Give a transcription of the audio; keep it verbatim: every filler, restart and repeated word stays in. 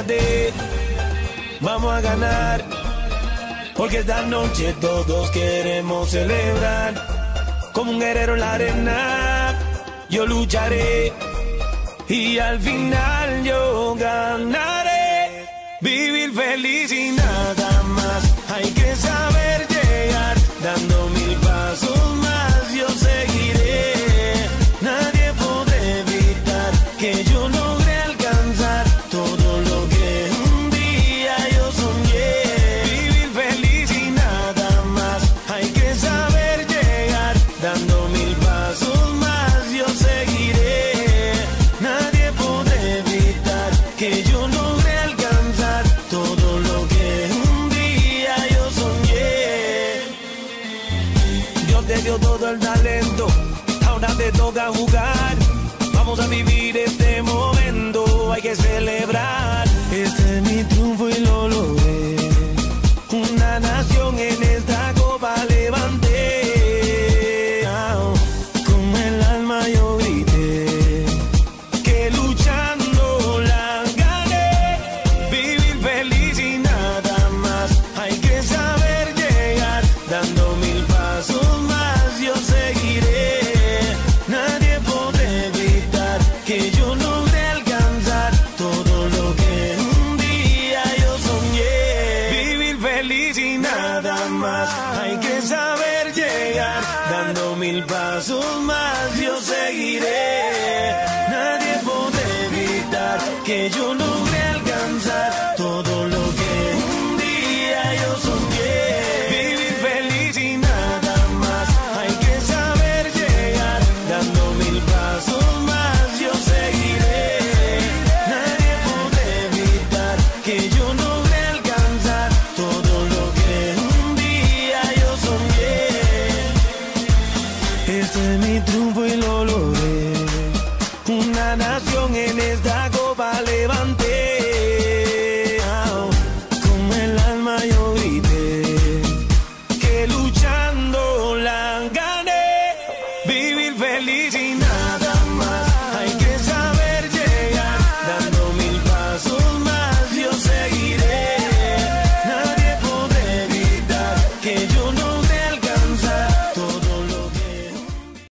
quédate, vamos a ganar, porque esta noche todos queremos celebrar. Como un guerrero en la arena, yo lucharé y al final yo ganaré. Vivir feliz y nada más, hay que saber llegar, dando mil pasos más yo seguiré. Nadie podrá evitar que yo logre alcanzar todo lo que un día yo soñé. Vivir feliz y nada más, hay que saber llegar, dando mil pasos más yo seguiré. Nadie podrá evitar que yo logre alcanzar todo lo que un día yo soñé. Dios te dio todo el talento, ahora te toca jugar. Vamos a vivir este momento, hay que celebrar. Este es mi triunfo y lo logré. Una nación en esta copa levanté. Ah, con el alma yo grité que luchando la gané. Vivir feliz y nada más, hay que saber llegar, dando mil pasos más yo seguiré. Nadie podrá evitar que yo logre alcanzar todo lo que un día yo soñé. Vivir feliz y nada más, hay que saber llegar, dando mil pasos más yo seguiré. Nadie podrá evitar que yo logre alcanzar todo lo que un día yo soñé. Vivir feliz y nada más, hay que saber llegar, dando mil pasos más yo seguiré. Nadie podrá evitar que yo logre alcanzar todo lo que un día yo soñé. Este es mi triunfo y lo logré. Una nación en esta copa levanté. Ah, con el alma yo grité que luchando la gané. Vivir feliz y nada más, hay que saber llegar, dando mil pasos más yo seguiré. Nadie podrá evitar que